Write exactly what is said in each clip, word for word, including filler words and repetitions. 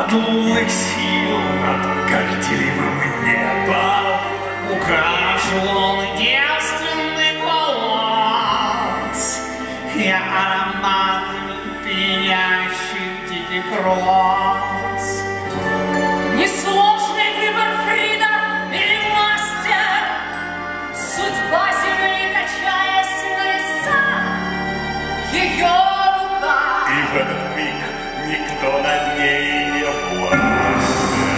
от лунных сил над горделивым небом украшу он девственный голос и ароматами пьянящих диких роз. Несложный выбор, Фрида или мастер, судьба земли, качаясь на весах, ее рука. И в этот миг никто над ней не властен.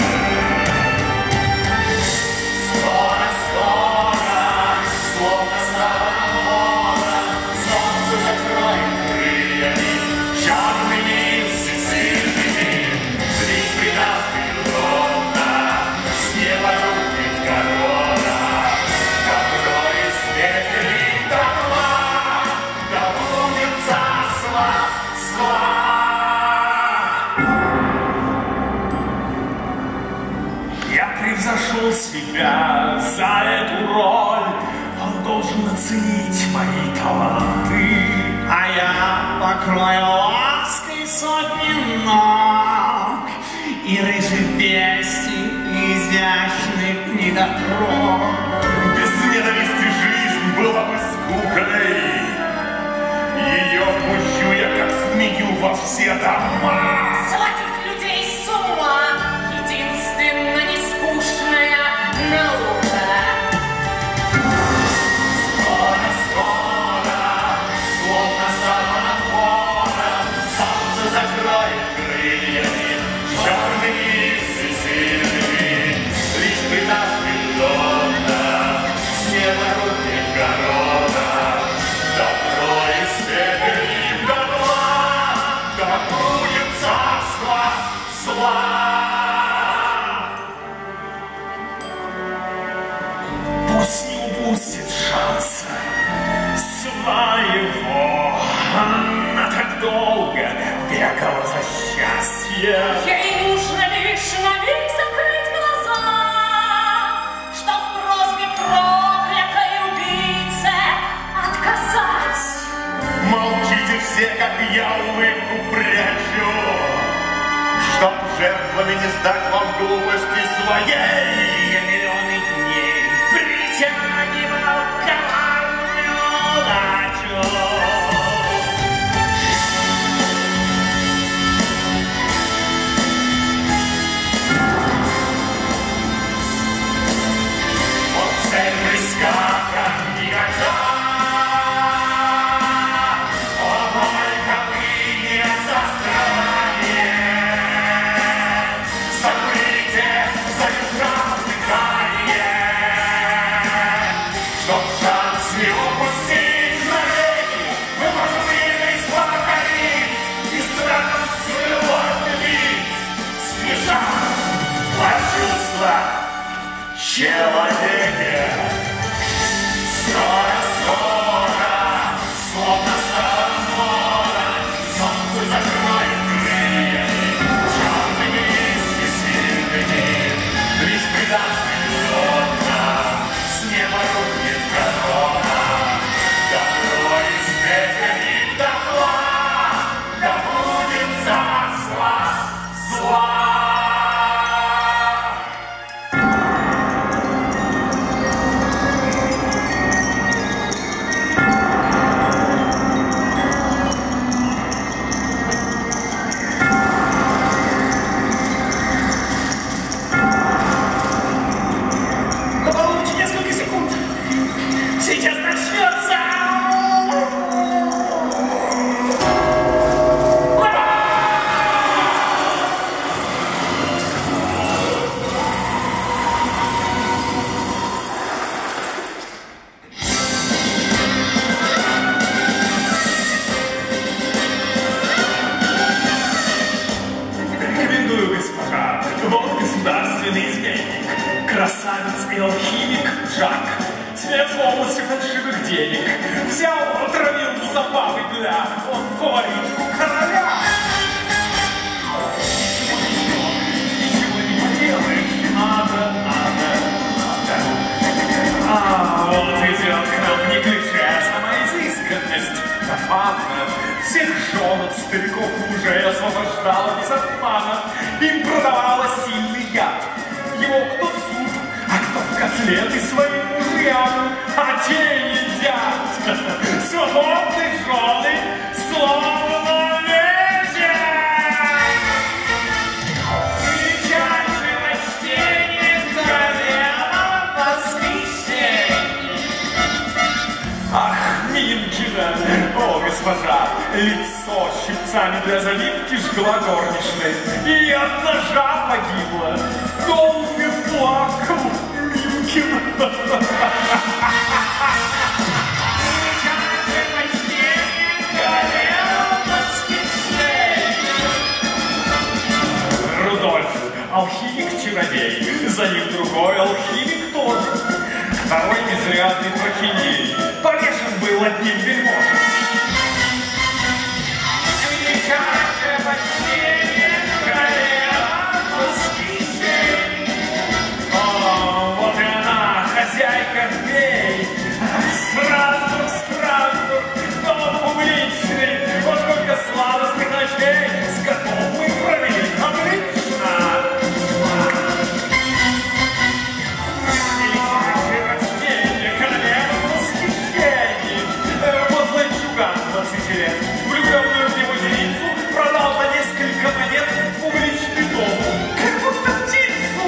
Скоро, скоро, словно савана, солнце закроет крыльями, черными всесильными, лишь придаст бездонно, с неба рухнет корона, добро и свет и дотла, да будет царство зла. Я превзошел себя за эту роль, он должен оценить мои таланты, а я покрою лаской сотни ног и рыжий пестик изящных недотрог. Без ненависти жизнь была бы скукой, ее пущу я, как змею, во все дома. Сводит людей с ума единственно нескучная наука. Скоро, скоро, словно савана вора, солнце закроет крыльями, черными и всесильными, лишь придаст бездонно, с неба рухнет корона, добро и свет и дотла, да будет царство зла. Пусть не упустит шанса своего. Она так долго бегала за счастьем. Ей нужно лишь на миг закрыть глаза, чтоб просьбе проклятой убийце отказать. Молчите все, как я улыбку прячу, чтоб жертвами не стать вам глупости своей. Я миллионы дней притягивал коварную удачу. Вот цель близка, как никогда. О, мой гордыня, сострадание, закрыйте, задержав дыхание, чтоб шанс не упустить навеки. Мы можем двигать, покорить и страхом свой любить, смешав два чувства в человеке. Скоро, скоро, словно савана, солнце закроет крыльями, черными и всесильными, лишь придаст бездонно, с неба рухнет корона, добро и свет и дотла, да будет царство зла. Получите несколько секунд. Сейчас начнется. Рекомендую, госпожа. Вот государственный изменник, красавец и алхимик Жак, спец в области фальшивых денег. Взял, отравил забавы для, он фаворит у короля. Ничего не поделаешь, надо, надо, надо. А, вот идет к нам не клише, а сама изысканность. Тафанна всех жен от стариков уже освобождала без обмана. им продавала сильный яд. Его кто в суп, а кто в котлеты своим мужьям, а те едят. Свободные жены, словно ветер. Встречайте почтение королева восхищения. Ах, Минкина, о, госпожа, лицо щипцами для заливки жгла горничной, и от ножа погибла. Долго плакал Минкин. Рудольф, алхимик-чародей, за ним другой алхимик тоже. Второй изрядный прохиндей, повешен был одним вельможем. Величайшее почтение королева восхищения. О, вот и она, хозяйка фей. Страсбург, Страсбург, дом публичный. Вот сколько сладостных ночей с котом мы провели. Отлично! Величайшее почтение королева восхищения. Подлый чуган двадцати лет, влюбленную в него девицу, продал за несколько монет в публичный дом. Как будто птицу.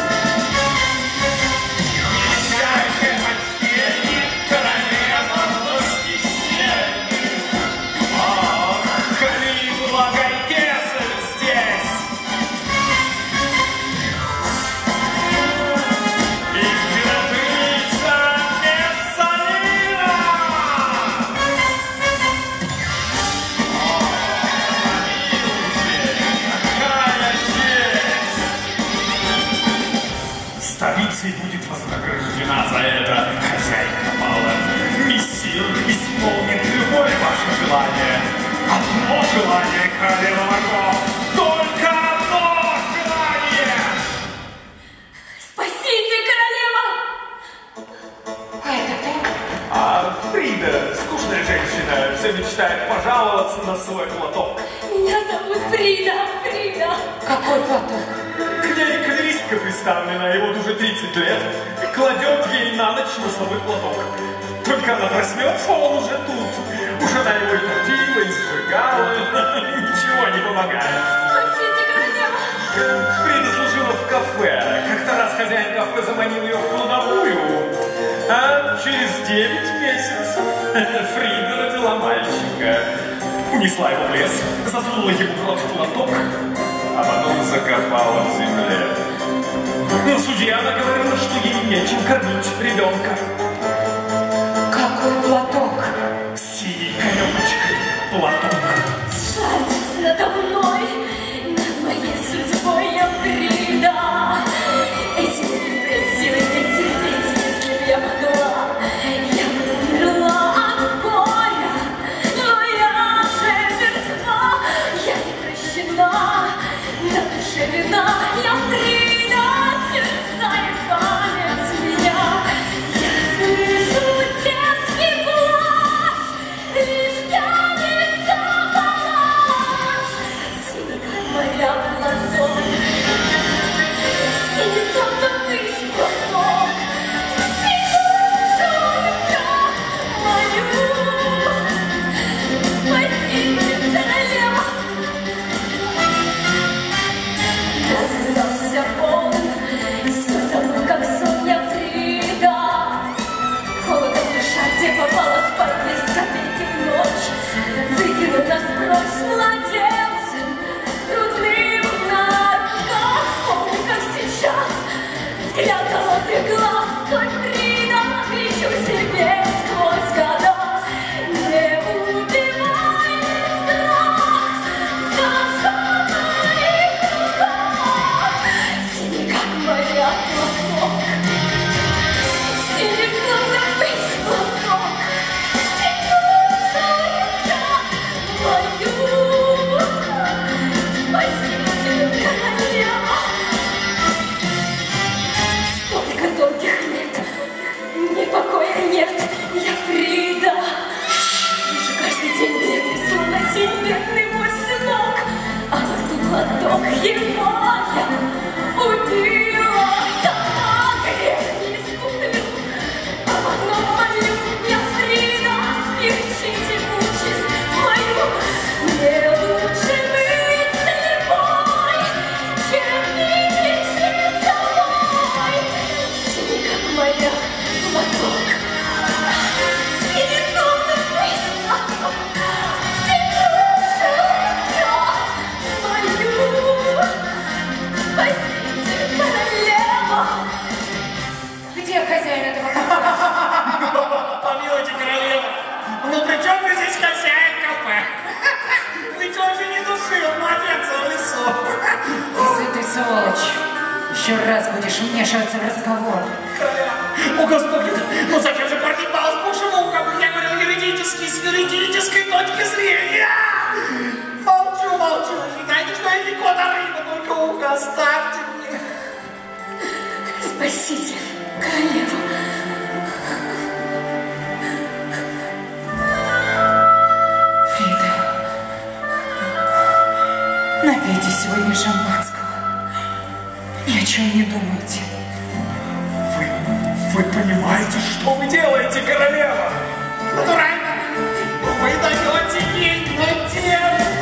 Величайшее почтение королева восхищения. Ах, Калигула Гайкессель здесь. Императрица Мессалина. Какая честь! Столицей будет вознаграждена за это хозяйка бала. Мессир исполнит любое ваше желание. Одно желание, королева Марго, только одно желание! Спасите, королева! А это кто? А Фрида, скучная женщина, все мечтает пожаловаться на свой платок. Меня зовут Фрида. Фрида. Какой платок? К ней камеристка представлена, и вот уже тридцать лет кладет ей на ночь носовой платок. Только она проснется, он уже тут. Уже она его и топила, и сжигала. Ничего не помогает. Спасите, королева. Фрида служила в кафе. Как-то раз хозяин кафе заманил ее в кладовую. А через девять месяцев Фрида родила мальчика. Унесла его в лес, засунула ему в рот платок, а потом закопала в земле. На суде она говорила, что ей нечем кормить ребенка. Какой платок? Синей каемочкой платок. Шарится надо мной, над моей судьбой я Фрида. Этим не просила не терпеть, если б я могла. Я бы умерла от горя, но я же мертва. Я не прощена, на душе вина. Я Фрида, терзает память меня. Я слышу детский плач, лишь тянется Ну при чем же здесь хозяин кафе? Ведь он же не душил младенца в лесу. Ты, ты сволочь. Еще раз будешь вмешиваться в разговор. О, Господи, ну зачем же погибал с бушевым, как я говорил, юридически, с юридической точки зрения? Молчу, молчу. Считайте, что я не кот, а рыба, только ухо оставьте мне. Спасите королеву. Фрида, напейте сегодня шампанского. Ни о чем не думайте. Вы, вы понимаете, что вы делаете, королева? Натурально. Вы даете ей на тему.